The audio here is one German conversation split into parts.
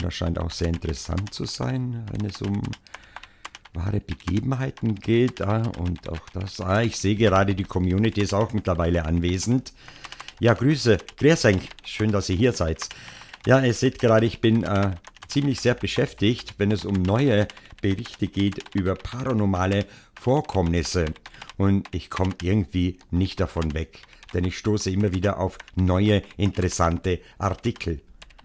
das scheint auch sehr interessant zu sein, wenn es um wahre Begebenheiten geht. Und auch das. Ich sehe gerade, die Community ist auch mittlerweile anwesend. Ja, Grüße, Grüßenk, schön, dass ihr hier seid. Ja, ihr seht gerade, ich bin ziemlich sehr beschäftigt, wenn es um neue Berichte geht über paranormale Vorkommnisse. Und ich komme irgendwie nicht davon weg, denn ich stoße immer wieder auf neue, interessante Artikel.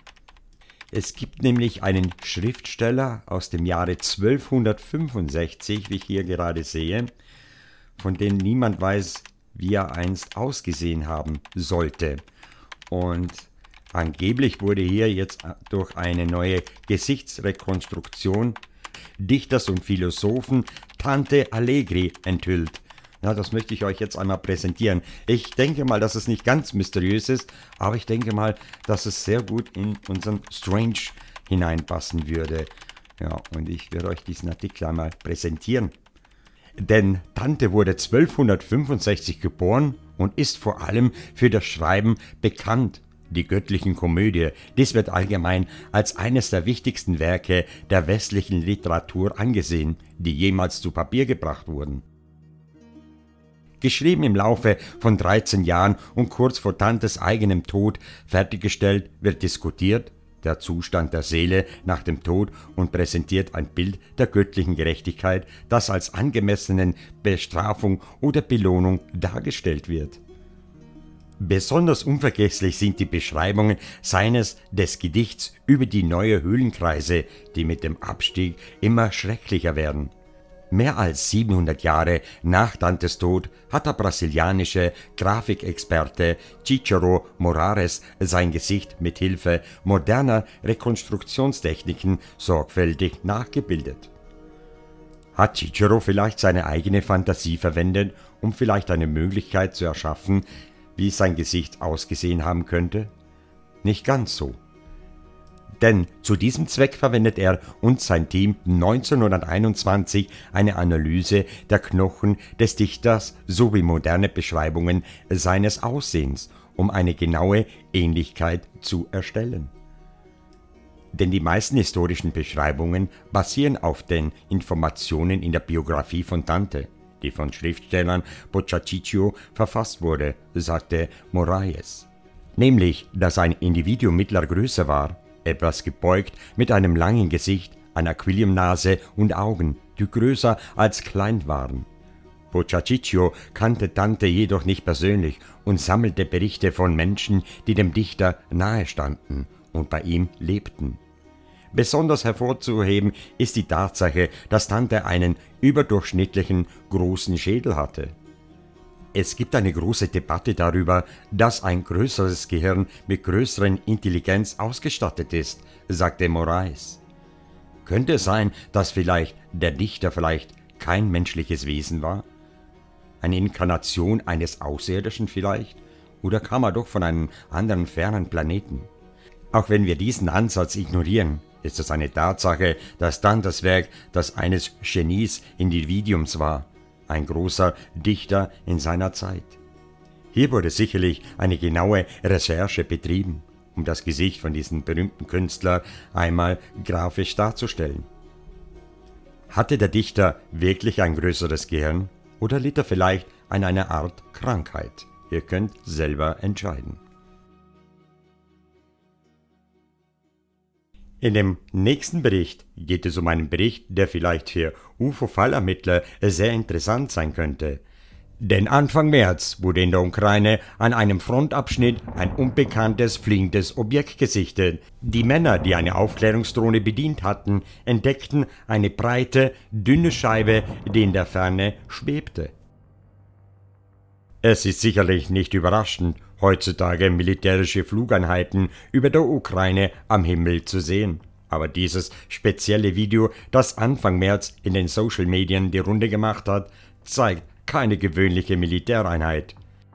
Es gibt nämlich einen Schriftsteller aus dem Jahre 1265, wie ich hier gerade sehe, von dem niemand weiß, wie er einst ausgesehen haben sollte. Und angeblich wurde hier jetzt durch eine neue Gesichtsrekonstruktion Dichters und Philosophen Dante Alighieri enthüllt. Ja, das möchte ich euch jetzt einmal präsentieren. Ich denke mal, dass es nicht ganz mysteriös ist, aber ich denke mal, dass es sehr gut in unseren Strange hineinpassen würde. Ja, und ich werde euch diesen Artikel einmal präsentieren. Denn Dante wurde 1265 geboren und ist vor allem für das Schreiben bekannt. Die Göttlichen Komödie, dies wird allgemein als eines der wichtigsten Werke der westlichen Literatur angesehen, die jemals zu Papier gebracht wurden. Geschrieben im Laufe von 13 Jahren und kurz vor Dantes eigenem Tod fertiggestellt, wird diskutiert, der Zustand der Seele nach dem Tod und präsentiert ein Bild der göttlichen Gerechtigkeit, das als angemessenen Bestrafung oder Belohnung dargestellt wird. Besonders unvergesslich sind die Beschreibungen des Gedichts über die neue Höhlenkreise, die mit dem Abstieg immer schrecklicher werden. Mehr als 700 Jahre nach Dantes Tod hat der brasilianische Grafikexperte Cícero Moraes sein Gesicht mit Hilfe moderner Rekonstruktionstechniken sorgfältig nachgebildet. Hat Cícero vielleicht seine eigene Fantasie verwendet, um vielleicht eine Möglichkeit zu erschaffen, wie sein Gesicht ausgesehen haben könnte? Nicht ganz so. Denn zu diesem Zweck verwendet er und sein Team 1921 eine Analyse der Knochen des Dichters sowie moderne Beschreibungen seines Aussehens, um eine genaue Ähnlichkeit zu erstellen. Denn die meisten historischen Beschreibungen basieren auf den Informationen in der Biografie von Dante, die von Schriftstellern Boccaccio verfasst wurde, sagte Moraes. Nämlich, dass ein Individuum mittlerer Größe war, etwas gebeugt, mit einem langen Gesicht, einer Aquiliumnase und Augen, die größer als klein waren. Boccaccio kannte Dante jedoch nicht persönlich und sammelte Berichte von Menschen, die dem Dichter nahestanden und bei ihm lebten. Besonders hervorzuheben ist die Tatsache, dass Dante einen überdurchschnittlichen großen Schädel hatte. Es gibt eine große Debatte darüber, dass ein größeres Gehirn mit größeren Intelligenz ausgestattet ist, sagte Moraes. Könnte es sein, dass der Dichter kein menschliches Wesen war? Eine Inkarnation eines Außerirdischen vielleicht? Oder kam er doch von einem anderen fernen Planeten? Auch wenn wir diesen Ansatz ignorieren, ist es eine Tatsache, dass Dantes Werk das eines Genies Individuums war, ein großer Dichter in seiner Zeit. Hier wurde sicherlich eine genaue Recherche betrieben, um das Gesicht von diesem berühmten Künstler einmal grafisch darzustellen. Hatte der Dichter wirklich ein größeres Gehirn oder litt er vielleicht an einer Art Krankheit? Ihr könnt selber entscheiden. In dem nächsten Bericht geht es um einen Bericht, der vielleicht für UFO-Fallermittler sehr interessant sein könnte. Denn Anfang März wurde in der Ukraine an einem Frontabschnitt ein unbekanntes fliegendes Objekt gesichtet. Die Männer, die eine Aufklärungsdrohne bedient hatten, entdeckten eine breite, dünne Scheibe, die in der Ferne schwebte. Es ist sicherlich nicht überraschend, heutzutage militärische Flugeinheiten über der Ukraine am Himmel zu sehen. Aber dieses spezielle Video, das Anfang März in den Social Medien die Runde gemacht hat, zeigt keine gewöhnliche Militäreinheit.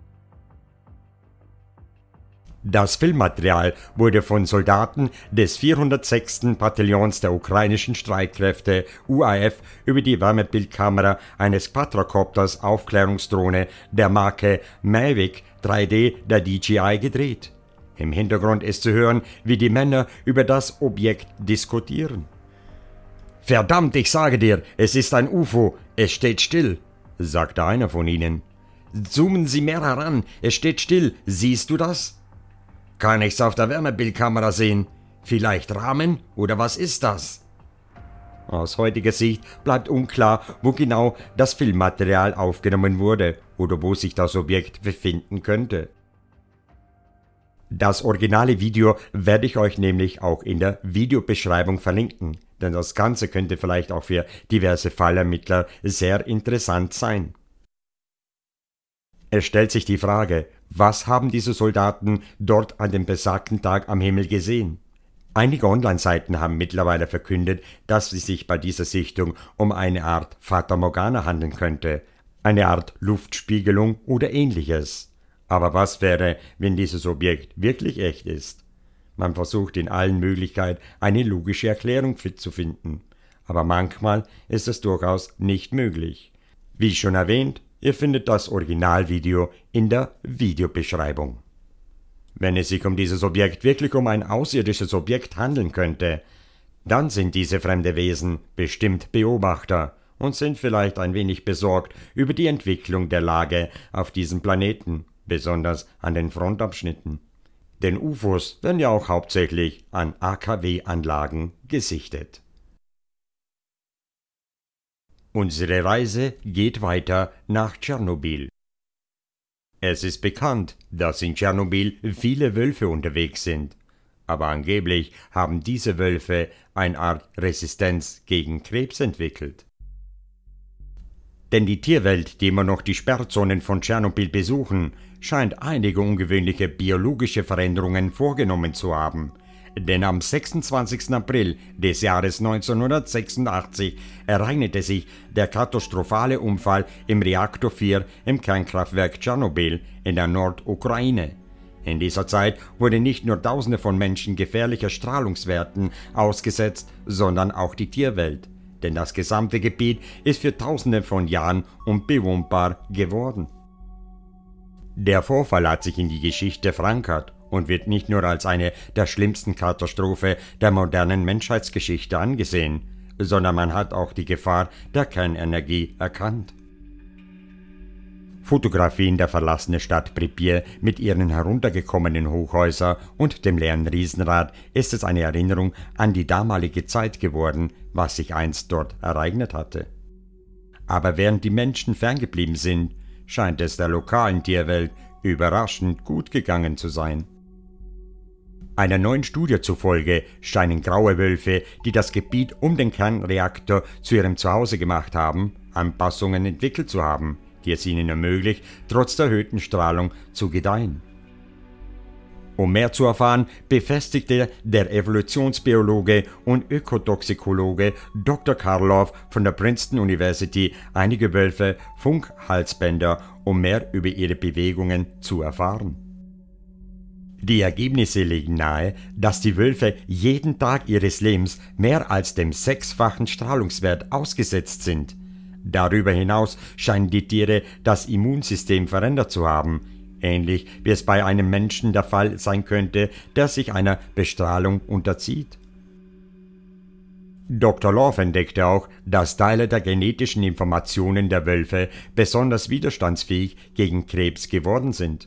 Das Filmmaterial wurde von Soldaten des 406. Bataillons der ukrainischen Streitkräfte UAF über die Wärmebildkamera eines Quadrocopters Aufklärungsdrohne der Marke Mavic 3D der DJI gedreht. Im Hintergrund ist zu hören, wie die Männer über das Objekt diskutieren. »Verdammt, ich sage dir, es ist ein UFO, es steht still«, sagte einer von ihnen. »Zoomen Sie mehr heran, es steht still, siehst du das?« »Kann ich's auf der Wärmebildkamera sehen? Vielleicht Rahmen oder was ist das?« Aus heutiger Sicht bleibt unklar, wo genau das Filmmaterial aufgenommen wurde oder wo sich das Objekt befinden könnte. Das originale Video werde ich euch nämlich auch in der Videobeschreibung verlinken, denn das Ganze könnte vielleicht auch für diverse Fallermittler sehr interessant sein. Es stellt sich die Frage, was haben diese Soldaten dort an dem besagten Tag am Himmel gesehen? Einige Online-Seiten haben mittlerweile verkündet, dass es sich bei dieser Sichtung um eine Art Fata Morgana handeln könnte, eine Art Luftspiegelung oder ähnliches. Aber was wäre, wenn dieses Objekt wirklich echt ist? Man versucht in allen Möglichkeiten eine logische Erklärung zu finden, aber manchmal ist es durchaus nicht möglich. Wie schon erwähnt, ihr findet das Originalvideo in der Videobeschreibung. Wenn es sich um dieses Objekt wirklich um ein außerirdisches Objekt handeln könnte, dann sind diese fremde Wesen bestimmt Beobachter und sind vielleicht ein wenig besorgt über die Entwicklung der Lage auf diesem Planeten, besonders an den Frontabschnitten. Denn UFOs werden ja auch hauptsächlich an AKW-Anlagen gesichtet. Unsere Reise geht weiter nach Tschernobyl. Es ist bekannt, dass in Tschernobyl viele Wölfe unterwegs sind, aber angeblich haben diese Wölfe eine Art Resistenz gegen Krebs entwickelt. Denn die Tierwelt, die immer noch die Sperrzonen von Tschernobyl besuchen, scheint einige ungewöhnliche biologische Veränderungen vorgenommen zu haben. Denn am 26. April des Jahres 1986 ereignete sich der katastrophale Unfall im Reaktor 4 im Kernkraftwerk Tschernobyl in der Nordukraine. In dieser Zeit wurde nicht nur Tausende von Menschen gefährlicher Strahlungswerten ausgesetzt, sondern auch die Tierwelt. Denn das gesamte Gebiet ist für Tausende von Jahren unbewohnbar geworden. Der Vorfall hat sich in die Geschichte verankert und wird nicht nur als eine der schlimmsten Katastrophen der modernen Menschheitsgeschichte angesehen, sondern man hat auch die Gefahr der Kernenergie erkannt. Fotografien der verlassenen Stadt Pripyat mit ihren heruntergekommenen Hochhäusern und dem leeren Riesenrad ist es eine Erinnerung an die damalige Zeit geworden, was sich einst dort ereignet hatte. Aber während die Menschen ferngeblieben sind, scheint es der lokalen Tierwelt überraschend gut gegangen zu sein. Einer neuen Studie zufolge scheinen graue Wölfe, die das Gebiet um den Kernreaktor zu ihrem Zuhause gemacht haben, Anpassungen entwickelt zu haben, die es ihnen ermöglicht, trotz der erhöhten Strahlung zu gedeihen. Um mehr zu erfahren, befestigte der Evolutionsbiologe und Ökotoxikologe Dr. Karloff von der Princeton University einige Wölfe Funkhalsbänder, um mehr über ihre Bewegungen zu erfahren. Die Ergebnisse legen nahe, dass die Wölfe jeden Tag ihres Lebens mehr als dem 6-fachen Strahlungswert ausgesetzt sind. Darüber hinaus scheinen die Tiere das Immunsystem verändert zu haben, ähnlich wie es bei einem Menschen der Fall sein könnte, der sich einer Bestrahlung unterzieht. Dr. Love entdeckte auch, dass Teile der genetischen Informationen der Wölfe besonders widerstandsfähig gegen Krebs geworden sind.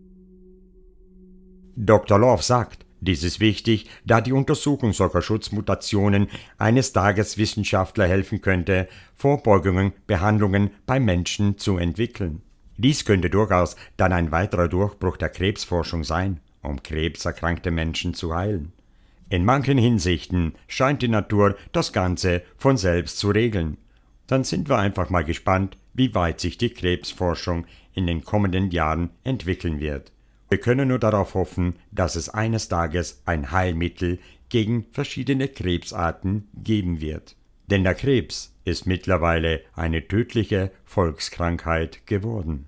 Dr. Love sagt, dies ist wichtig, da die Untersuchung solcher Schutzmutationen eines Tages Wissenschaftler helfen könnte, Vorbeugungen, Behandlungen bei Menschen zu entwickeln. Dies könnte durchaus dann ein weiterer Durchbruch der Krebsforschung sein, um krebserkrankte Menschen zu heilen. In manchen Hinsichten scheint die Natur das Ganze von selbst zu regeln. Dann sind wir einfach mal gespannt, wie weit sich die Krebsforschung in den kommenden Jahren entwickeln wird. Wir können nur darauf hoffen, dass es eines Tages ein Heilmittel gegen verschiedene Krebsarten geben wird. Denn der Krebs ist mittlerweile eine tödliche Volkskrankheit geworden.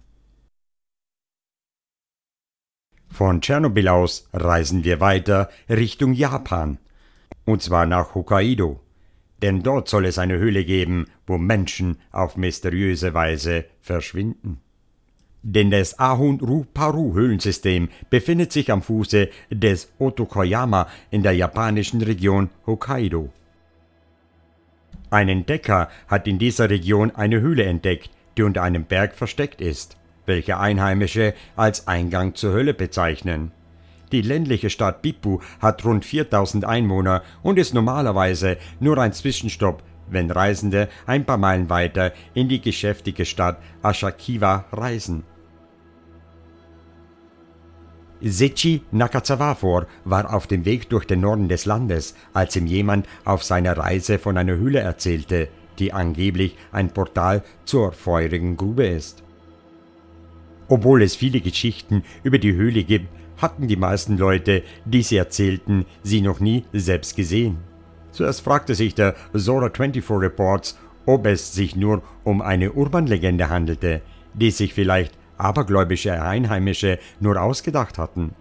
Von Tschernobyl aus reisen wir weiter Richtung Japan, und zwar nach Hokkaido, denn dort soll es eine Höhle geben, wo Menschen auf mysteriöse Weise verschwinden. Denn das Ahunru-Paru-Höhlensystem befindet sich am Fuße des Otokoyama in der japanischen Region Hokkaido. Ein Entdecker hat in dieser Region eine Höhle entdeckt, die unter einem Berg versteckt ist, welche Einheimische als Eingang zur Hölle bezeichnen. Die ländliche Stadt Bippu hat rund 4000 Einwohner und ist normalerweise nur ein Zwischenstopp, wenn Reisende ein paar Meilen weiter in die geschäftige Stadt Ashakiwa reisen. Sechi Nakazawa war auf dem Weg durch den Norden des Landes, als ihm jemand auf seiner Reise von einer Höhle erzählte, die angeblich ein Portal zur feurigen Grube ist. Obwohl es viele Geschichten über die Höhle gibt, hatten die meisten Leute, die sie erzählten, sie noch nie selbst gesehen. Zuerst fragte sich der Zora 24 Reports, ob es sich nur um eine Urban-Legende handelte, die sich vielleicht abergläubische Einheimische nur ausgedacht hatten.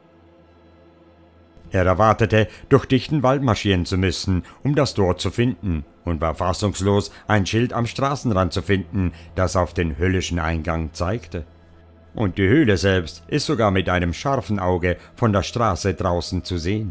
Er erwartete, durch dichten Wald marschieren zu müssen, um das Tor zu finden, und war fassungslos, ein Schild am Straßenrand zu finden, das auf den höllischen Eingang zeigte. Und die Höhle selbst ist sogar mit einem scharfen Auge von der Straße draußen zu sehen.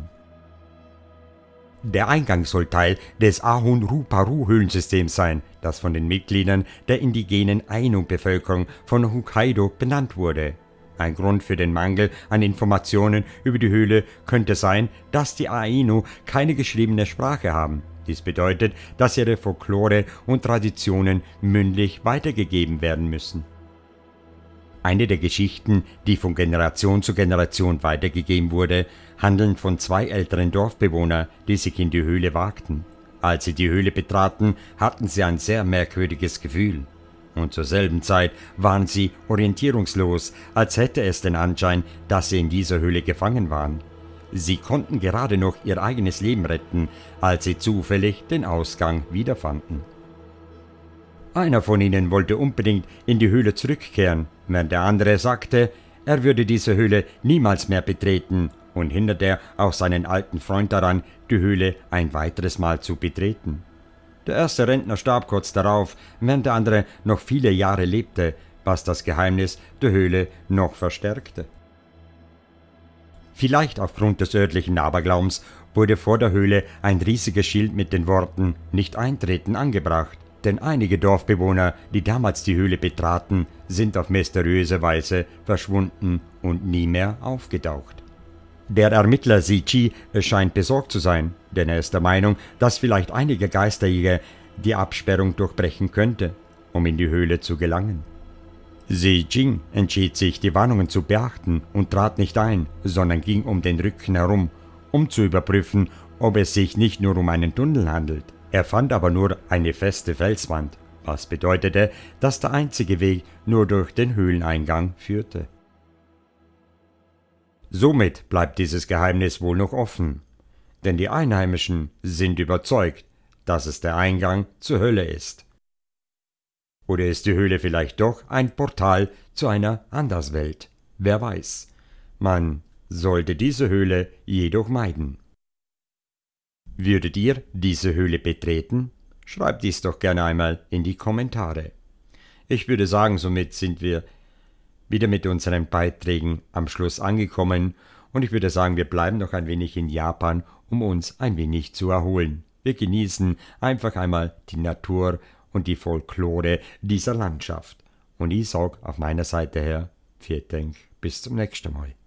Der Eingang soll Teil des Ahunru-Paru-Höhlensystems sein, das von den Mitgliedern der indigenen Ainu-Bevölkerung von Hokkaido benannt wurde. Ein Grund für den Mangel an Informationen über die Höhle könnte sein, dass die Ainu keine geschriebene Sprache haben. Dies bedeutet, dass ihre Folklore und Traditionen mündlich weitergegeben werden müssen. Eine der Geschichten, die von Generation zu Generation weitergegeben wurde, handeln von zwei älteren Dorfbewohnern, die sich in die Höhle wagten. Als sie die Höhle betraten, hatten sie ein sehr merkwürdiges Gefühl. Und zur selben Zeit waren sie orientierungslos, als hätte es den Anschein, dass sie in dieser Höhle gefangen waren. Sie konnten gerade noch ihr eigenes Leben retten, als sie zufällig den Ausgang wiederfanden. Einer von ihnen wollte unbedingt in die Höhle zurückkehren, während der andere sagte, er würde diese Höhle niemals mehr betreten und hinderte auch seinen alten Freund daran, die Höhle ein weiteres Mal zu betreten. Der erste Rentner starb kurz darauf, während der andere noch viele Jahre lebte, was das Geheimnis der Höhle noch verstärkte. Vielleicht aufgrund des örtlichen Aberglaubens wurde vor der Höhle ein riesiges Schild mit den Worten »Nicht eintreten« angebracht. Denn einige Dorfbewohner, die damals die Höhle betraten, sind auf mysteriöse Weise verschwunden und nie mehr aufgetaucht. Der Ermittler Sechi scheint besorgt zu sein, denn er ist der Meinung, dass vielleicht einige Geisterjäger die Absperrung durchbrechen könnte, um in die Höhle zu gelangen. Seijing entschied sich, die Warnungen zu beachten und trat nicht ein, sondern ging um den Rücken herum, um zu überprüfen, ob es sich nicht nur um einen Tunnel handelt. Er fand aber nur eine feste Felswand, was bedeutete, dass der einzige Weg nur durch den Höhleneingang führte. Somit bleibt dieses Geheimnis wohl noch offen, denn die Einheimischen sind überzeugt, dass es der Eingang zur Hölle ist. Oder ist die Höhle vielleicht doch ein Portal zu einer Anderswelt? Wer weiß. Man sollte diese Höhle jedoch meiden. Würdet ihr diese Höhle betreten? Schreibt dies doch gerne einmal in die Kommentare. Ich würde sagen, somit sind wir wieder mit unseren Beiträgen am Schluss angekommen und ich würde sagen, wir bleiben noch ein wenig in Japan, um uns ein wenig zu erholen. Wir genießen einfach einmal die Natur und die Folklore dieser Landschaft. Und ich sage auf meiner Seite her, vielen Dank, bis zum nächsten Mal.